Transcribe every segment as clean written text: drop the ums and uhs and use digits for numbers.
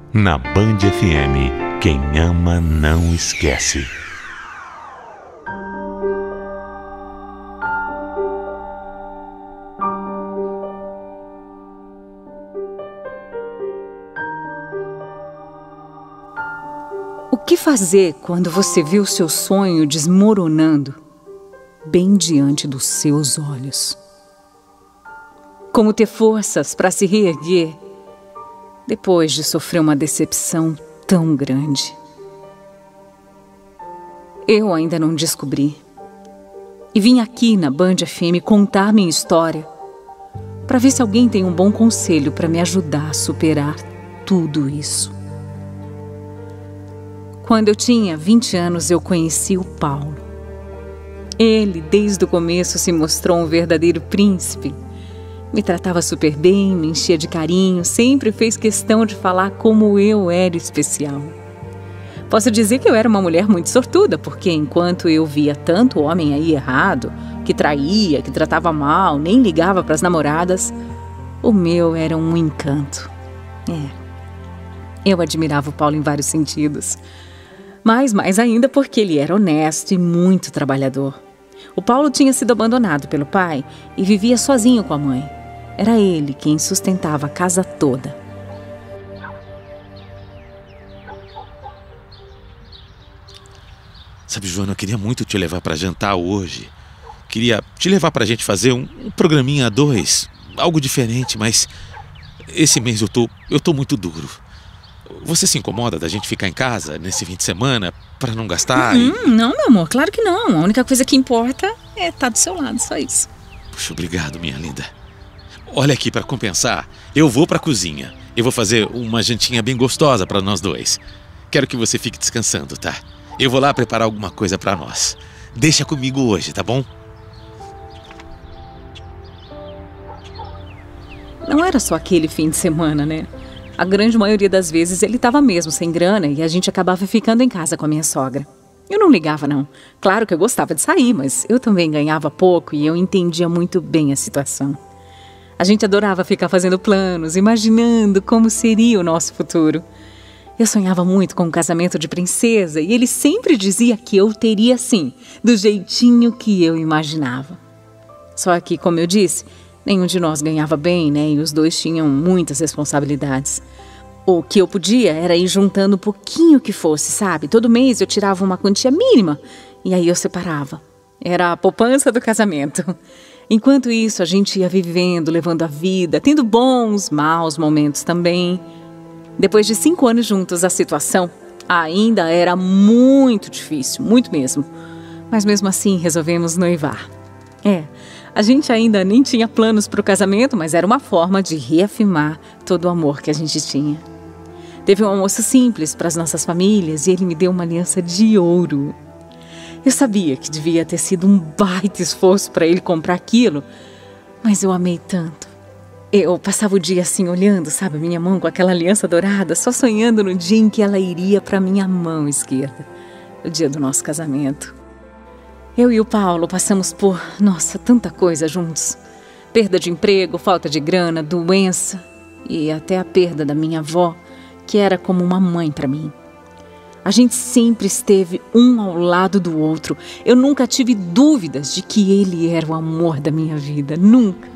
Na Band FM, quem ama não esquece. O que fazer quando você vê o seu sonho desmoronando bem diante dos seus olhos? Como ter forças para se reerguer depois de sofrer uma decepção tão grande? Eu ainda não descobri. E vim aqui na Band FM contar minha história para ver se alguém tem um bom conselho para me ajudar a superar tudo isso. Quando eu tinha 20 anos, eu conheci o Paulo. Ele, desde o começo, se mostrou um verdadeiro príncipe. Me tratava super bem, me enchia de carinho, sempre fez questão de falar como eu era especial. Posso dizer que eu era uma mulher muito sortuda, porque enquanto eu via tanto homem aí errado, que traía, que tratava mal, nem ligava para as namoradas, o meu era um encanto. Eu admirava o Paulo em vários sentidos. Mas mais ainda porque ele era honesto e muito trabalhador. O Paulo tinha sido abandonado pelo pai e vivia sozinho com a mãe. Era ele quem sustentava a casa toda. Sabe, Joana, eu queria muito te levar para jantar hoje. Queria te levar para a gente fazer um programinha a dois, algo diferente, mas esse mês eu tô muito duro. Você se incomoda da gente ficar em casa nesse fim de semana para não gastar? Não, meu amor, claro que não. A única coisa que importa é estar do seu lado, só isso. Puxa, obrigado, minha linda. Olha aqui, para compensar, eu vou para a cozinha. Eu vou fazer uma jantinha bem gostosa para nós dois. Quero que você fique descansando, tá? Eu vou lá preparar alguma coisa para nós. Deixa comigo hoje, tá bom? Não era só aquele fim de semana, né? A grande maioria das vezes ele estava mesmo sem grana e a gente acabava ficando em casa com a minha sogra. Eu não ligava, não. Claro que eu gostava de sair, mas eu também ganhava pouco e eu entendia muito bem a situação. A gente adorava ficar fazendo planos, imaginando como seria o nosso futuro. Eu sonhava muito com um casamento de princesa e ele sempre dizia que eu teria sim, do jeitinho que eu imaginava. Só que, como eu disse, nenhum de nós ganhava bem, né? E os dois tinham muitas responsabilidades. O que eu podia era ir juntando um pouquinho que fosse, sabe? Todo mês eu tirava uma quantia mínima e aí eu separava. Era a poupança do casamento. Enquanto isso, a gente ia vivendo, levando a vida, tendo bons, maus momentos também. Depois de 5 anos juntos, a situação ainda era muito difícil, muito mesmo. Mas mesmo assim, resolvemos noivar. A gente ainda nem tinha planos para o casamento, mas era uma forma de reafirmar todo o amor que a gente tinha. Teve um almoço simples para as nossas famílias e ele me deu uma aliança de ouro. Eu sabia que devia ter sido um baita esforço para ele comprar aquilo, mas eu amei tanto. Eu passava o dia assim olhando, sabe, minha mão com aquela aliança dourada, só sonhando no dia em que ela iria para minha mão esquerda, o dia do nosso casamento. Eu e o Paulo passamos por, tanta coisa juntos. Perda de emprego, falta de grana, doença e até a perda da minha avó, que era como uma mãe para mim. A gente sempre esteve um ao lado do outro. Eu nunca tive dúvidas de que ele era o amor da minha vida, nunca.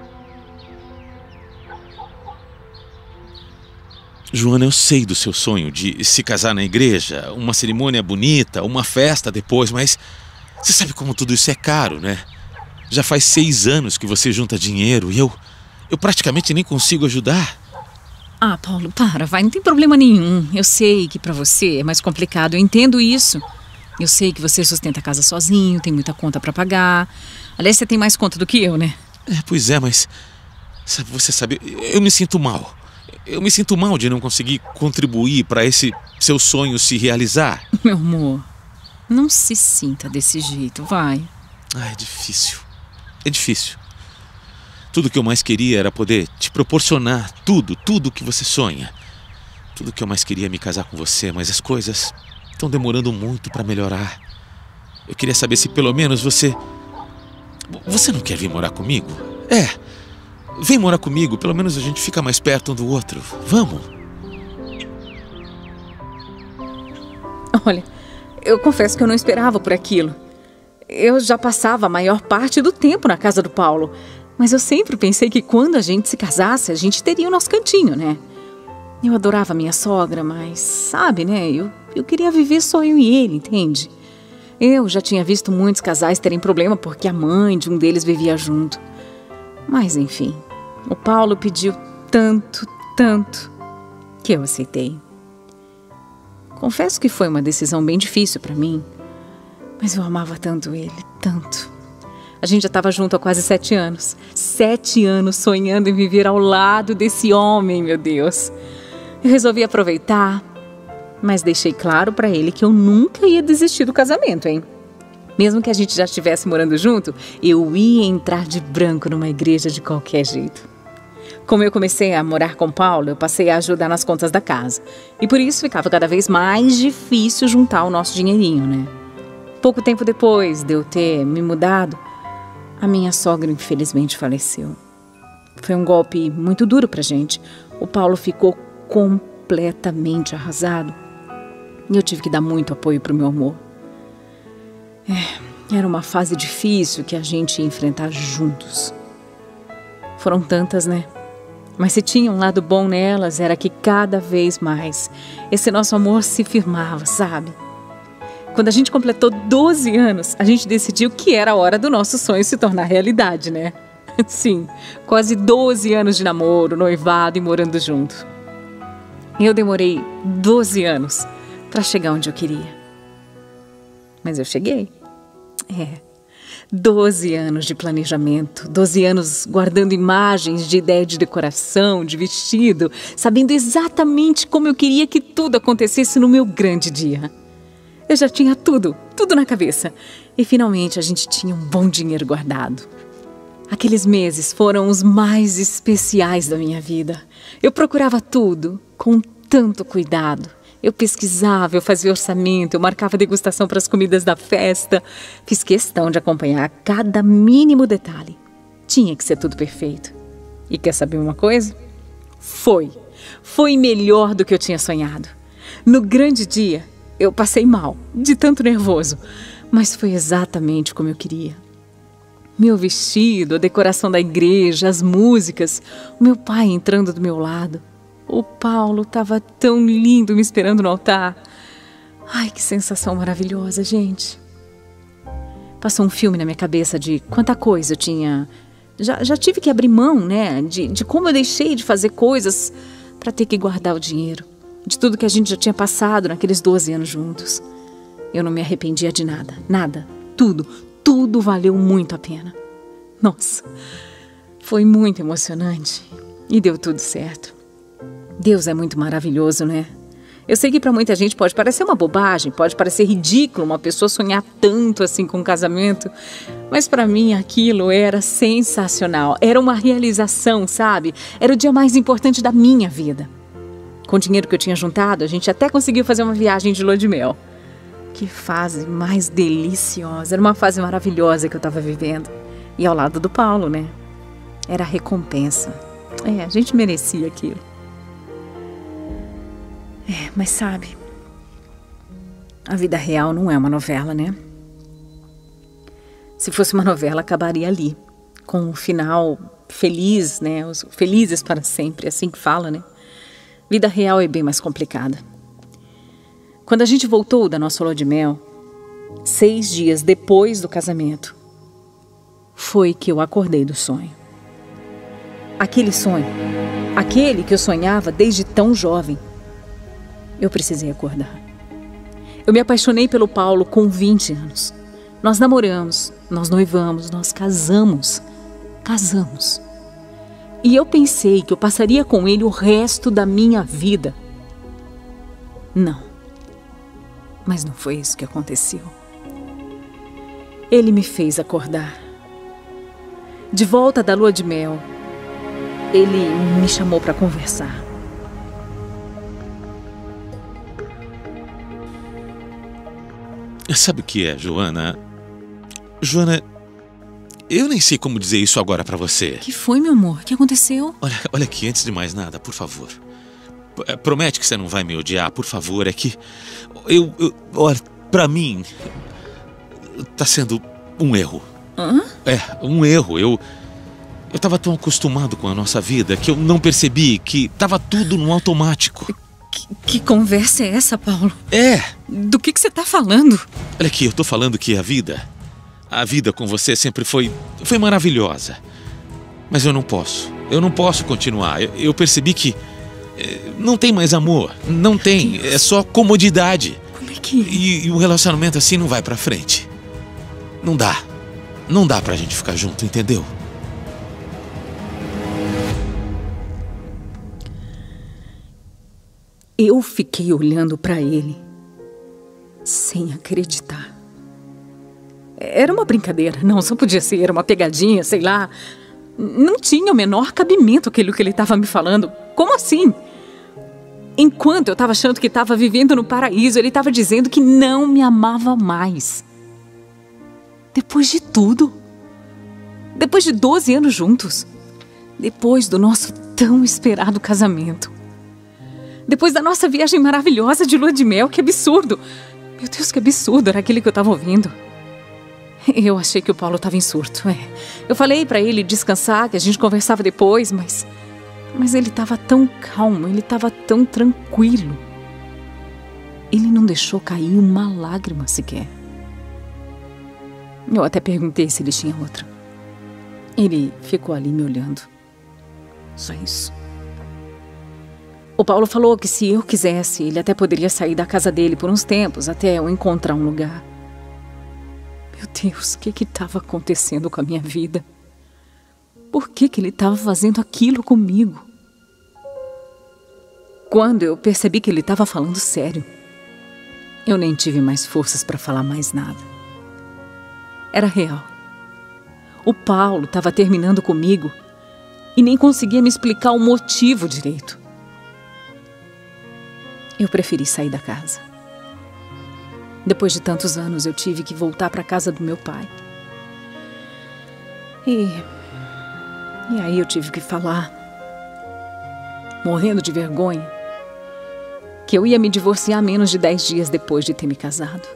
Joana, eu sei do seu sonho de se casar na igreja, uma cerimônia bonita, uma festa depois, mas você sabe como tudo isso é caro, né? Já faz 6 anos que você junta dinheiro e eu praticamente nem consigo ajudar. Paulo, vai, não tem problema nenhum. Eu sei que pra você é mais complicado, eu entendo isso. Eu sei que você sustenta a casa sozinho, tem muita conta pra pagar. Aliás, você tem mais conta do que eu, né? Pois é, mas você sabe, eu me sinto mal. Eu me sinto mal de não conseguir contribuir pra esse seu sonho se realizar. Meu amor, não se sinta desse jeito, vai. É difícil. É difícil. Tudo que eu mais queria era poder te proporcionar tudo que você sonha. Tudo que eu mais queria é me casar com você, mas as coisas estão demorando muito para melhorar. Eu queria saber se pelo menos você não quer vir morar comigo? Vem morar comigo, pelo menos a gente fica mais perto um do outro. Vamos? Olha, eu confesso que eu não esperava por aquilo. Eu já passava a maior parte do tempo na casa do Paulo, mas eu sempre pensei que quando a gente se casasse, a gente teria o nosso cantinho, né? Eu adorava minha sogra, mas, sabe, né? Eu queria viver só eu e ele, entende? Eu já tinha visto muitos casais terem problema porque a mãe de um deles vivia junto. Mas, enfim, o Paulo pediu tanto, que eu aceitei. Confesso que foi uma decisão bem difícil para mim, mas eu amava tanto ele, tanto. A gente já estava junto há quase 7 anos. 7 anos sonhando em viver ao lado desse homem, meu Deus. Eu resolvi aproveitar, mas deixei claro para ele que eu nunca ia desistir do casamento, hein? Mesmo que a gente já estivesse morando junto, eu ia entrar de branco numa igreja de qualquer jeito. Como eu comecei a morar com Paulo, eu passei a ajudar nas contas da casa. E por isso ficava cada vez mais difícil juntar o nosso dinheirinho, né? Pouco tempo depois de eu ter me mudado, a minha sogra infelizmente faleceu. Foi um golpe muito duro pra gente. O Paulo ficou completamente arrasado. E eu tive que dar muito apoio pro meu amor. Era uma fase difícil que a gente ia enfrentar juntos. Foram tantas, né? Mas se tinha um lado bom nelas, era que cada vez mais esse nosso amor se firmava, sabe? Quando a gente completou 12 anos, a gente decidiu que era a hora do nosso sonho se tornar realidade, né? Sim, quase 12 anos de namoro, noivado e morando junto. Eu demorei 12 anos para chegar onde eu queria. Mas eu cheguei. 12 anos de planejamento, 12 anos guardando imagens de ideia de decoração, de vestido, sabendo exatamente como eu queria que tudo acontecesse no meu grande dia. Eu já tinha tudo na cabeça. E finalmente a gente tinha um bom dinheiro guardado. Aqueles meses foram os mais especiais da minha vida. Eu procurava tudo com tanto cuidado. Eu pesquisava, eu fazia orçamento, eu marcava degustação para as comidas da festa. Fiz questão de acompanhar cada mínimo detalhe. Tinha que ser tudo perfeito. E quer saber uma coisa? Foi melhor do que eu tinha sonhado. No grande dia, eu passei mal, de tanto nervoso, mas foi exatamente como eu queria. Meu vestido, a decoração da igreja, as músicas, o meu pai entrando do meu lado. O Paulo estava tão lindo me esperando no altar. Ai, que sensação maravilhosa, gente. Passou um filme na minha cabeça de quanta coisa eu tinha. Já tive que abrir mão, né? De como eu deixei de fazer coisas para ter que guardar o dinheiro. De tudo que a gente já tinha passado naqueles 12 anos juntos. Eu não me arrependia de nada, nada. Tudo valeu muito a pena. Nossa, foi muito emocionante e deu tudo certo. Deus é muito maravilhoso, né? Eu sei que para muita gente pode parecer uma bobagem, pode parecer ridículo uma pessoa sonhar tanto assim com um casamento, mas para mim aquilo era sensacional, era uma realização, sabe? Era o dia mais importante da minha vida. Com o dinheiro que eu tinha juntado, a gente até conseguiu fazer uma viagem de lua de mel. Que fase mais deliciosa, era uma fase maravilhosa que eu estava vivendo. E ao lado do Paulo, né? Era a recompensa. A gente merecia aquilo. Mas sabe, a vida real não é uma novela, né? Se fosse uma novela, acabaria ali, com um final feliz, né? Os felizes para sempre, assim que fala, né? Vida real é bem mais complicada. Quando a gente voltou da nossa lua de mel, 6 dias depois do casamento, foi que eu acordei do sonho. Aquele sonho, aquele que eu sonhava desde tão jovem, eu precisei acordar. Eu me apaixonei pelo Paulo com 20 anos. Nós namoramos, nós noivamos, nós casamos. E eu pensei que eu passaria com ele o resto da minha vida. Não. Mas não foi isso que aconteceu. Ele me fez acordar. De volta da lua de mel, ele me chamou para conversar. Sabe o que é, Joana? Joana, eu nem sei como dizer isso agora pra você. O que foi, meu amor? O que aconteceu? Olha aqui, antes de mais nada, por favor. Promete que você não vai me odiar, por favor. É que olha, pra mim tá sendo um erro. Hã? É, um erro. Eu tava tão acostumado com a nossa vida que eu não percebi que tava tudo no automático. Que conversa é essa, Paulo? É. Do que você tá falando? Olha aqui, eu tô falando que a vida com você sempre foi maravilhosa. Mas eu não posso continuar. Eu percebi que não tem mais amor. Não tem, é só comodidade. Como é que... E o relacionamento assim não vai pra frente. Não dá pra gente ficar junto, entendeu? Eu fiquei olhando pra ele, sem acreditar. Era uma brincadeira, não, só podia ser, era uma pegadinha, sei lá. Não tinha o menor cabimento aquilo que ele estava me falando. Como assim? Enquanto eu estava achando que estava vivendo no paraíso, ele estava dizendo que não me amava mais. Depois de tudo. Depois de 12 anos juntos. Depois do nosso tão esperado casamento. Depois da nossa viagem maravilhosa de lua de mel, que absurdo! Meu Deus, que absurdo era aquele que eu estava ouvindo. Eu achei que o Paulo estava em surto, Eu falei para ele descansar, que a gente conversava depois, mas ele estava tão calmo, ele estava tão tranquilo. Ele não deixou cair uma lágrima sequer. Eu até perguntei se ele tinha outra. Ele ficou ali me olhando. Só isso. O Paulo falou que se eu quisesse, ele até poderia sair da casa dele por uns tempos, até eu encontrar um lugar. Meu Deus, o que estava acontecendo com a minha vida? Por que ele estava fazendo aquilo comigo? Quando eu percebi que ele estava falando sério, eu nem tive mais forças para falar mais nada. Era real. O Paulo estava terminando comigo e nem conseguia me explicar o motivo direito. Eu preferi sair da casa. Depois de tantos anos, eu tive que voltar para a casa do meu pai. E aí eu tive que falar, morrendo de vergonha, que eu ia me divorciar menos de 10 dias depois de ter me casado.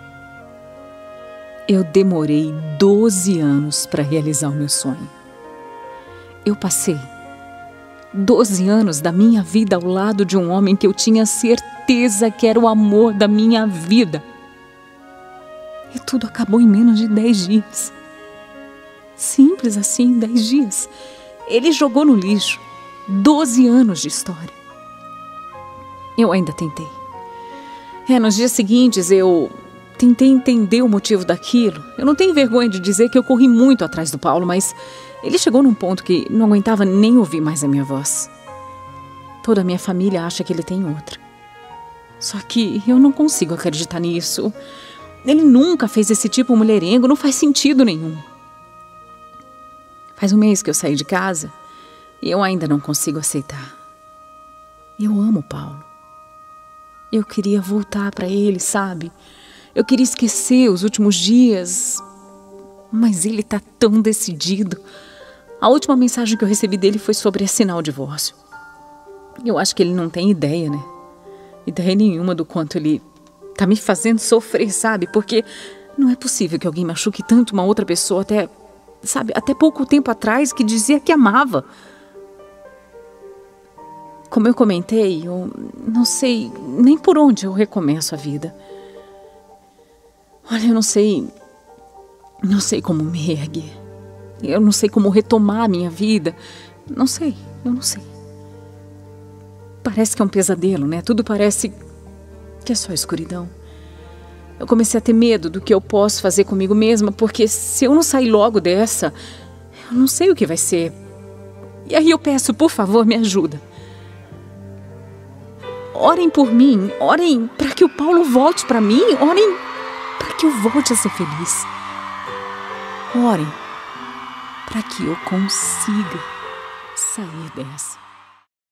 Eu demorei 12 anos para realizar o meu sonho. Eu passei 12 anos da minha vida ao lado de um homem que eu tinha certeza que era o amor da minha vida. E tudo acabou em menos de 10 dias. Simples assim, 10 dias. Ele jogou no lixo 12 anos de história. Eu ainda tentei. Nos dias seguintes eu tentei entender o motivo daquilo. Eu não tenho vergonha de dizer que eu corri muito atrás do Paulo, mas ele chegou num ponto que não aguentava nem ouvir mais a minha voz. Toda a minha família acha que ele tem outra. Só que eu não consigo acreditar nisso. Ele nunca fez esse tipo mulherengo, não faz sentido nenhum. Faz um mês que eu saí de casa e eu ainda não consigo aceitar. Eu amo o Paulo. Eu queria voltar para ele, sabe? Eu queria esquecer os últimos dias, mas ele tá tão decidido. A última mensagem que eu recebi dele foi sobre assinar o divórcio. Eu acho que ele não tem ideia, né? Ideia nenhuma do quanto ele tá me fazendo sofrer, sabe? Porque não é possível que alguém machuque tanto uma outra pessoa até pouco tempo atrás que dizia que amava. Como eu comentei, eu não sei nem por onde eu recomeço a vida. Olha, eu não sei como me reerguer. Eu não sei como retomar a minha vida. Eu não sei. Parece que é um pesadelo, né? Tudo parece que é só escuridão. Eu comecei a ter medo do que eu posso fazer comigo mesma, porque se eu não sair logo dessa, eu não sei o que vai ser. E aí eu peço, por favor, me ajuda. Orem por mim, orem para que o Paulo volte para mim, orem para que eu volte a ser feliz. Orem para que eu consiga sair dessa.